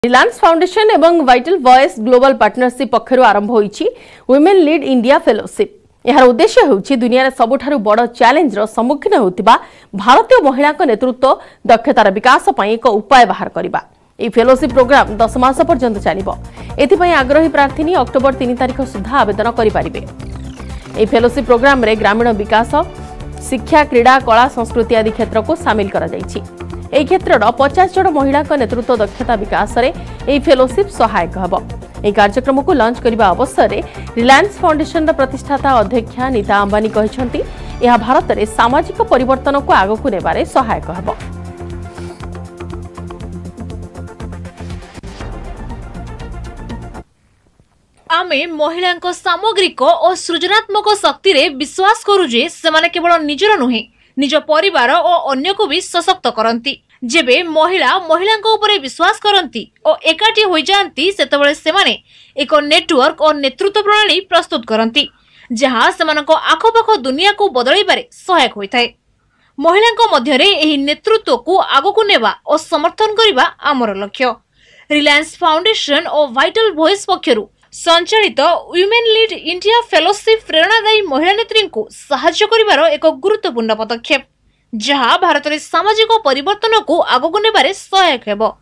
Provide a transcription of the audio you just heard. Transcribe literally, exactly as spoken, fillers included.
Reliance Foundation एवं Vital Voice Global partnership पक्षर आरंभ होईछि वुमेन लीड इंडिया फेलोशिप। यार उद्देश्य होछि दुनिया रे सबुठारु बड़ चैलेंज रो सम्मुखीन होतिबा भारतीय महिला नेतृत्व दक्षतार विकास पई एक उपाय बाहर करबा। ए फेलोशिप प्रोग्राम दस मास पर्यंत चलिबो। एथिपई आग्रही प्रार्थी अक्टोबर तीन तारिख सुधा आवेदन करि पारिबे। ए फेलोशिप प्रोग्राम रे ग्रामीण विकास, शिक्षा, क्रीड़ा, कला, संस्कृति आदि क्षेत्र को शामिल करा जायछि। एही क्षेत्रर पचास जन महिला नेतृत्व दक्षता विकास रे एही फेलोशिप सहायक हबो। एही कार्यक्रम को लॉन्च करबा अवसर रे रिलायंस फाउंडेशन प्रतिष्ठाता अध्यक्षा नीता अंबानी कहिसंती यह भारत रे सामाजिक परिवर्तन को आगो को नेबारे सहायक हबो। आमे महिला सामग्रिक और सृजनात्मक शक्ति रे विश्वास करू जे सेमाने केवल निजर नुहे निज परिवार और अन्य को भी सशक्त करती। जेबे महिला महिला उपरे विश्वास करती और एकाठी हो जाती सेतबेले सेमाने एक नेटवर्क और नेतृत्व प्रणाली प्रस्तुत करती जहां सेमानको आखपाख दुनिया को बदलैबारे सहायक होइथाय। महिला मध्य एही नेतृत्व को आगो को नेबा और समर्थन करबा आमर लक्ष्य। रिलायंस फाउंडेशन और वाइटल वॉइस पक्षरु संचालित वुमेन लीड इंडिया फेलोशिप प्रेरणादायी महिला नेत्री को साहाय्य करिवार एक गुरुत्वपूर्ण पदक्षेप जहां भारत में सामाजिक परिवर्तन को आगो नेबारे सहायक हेबो।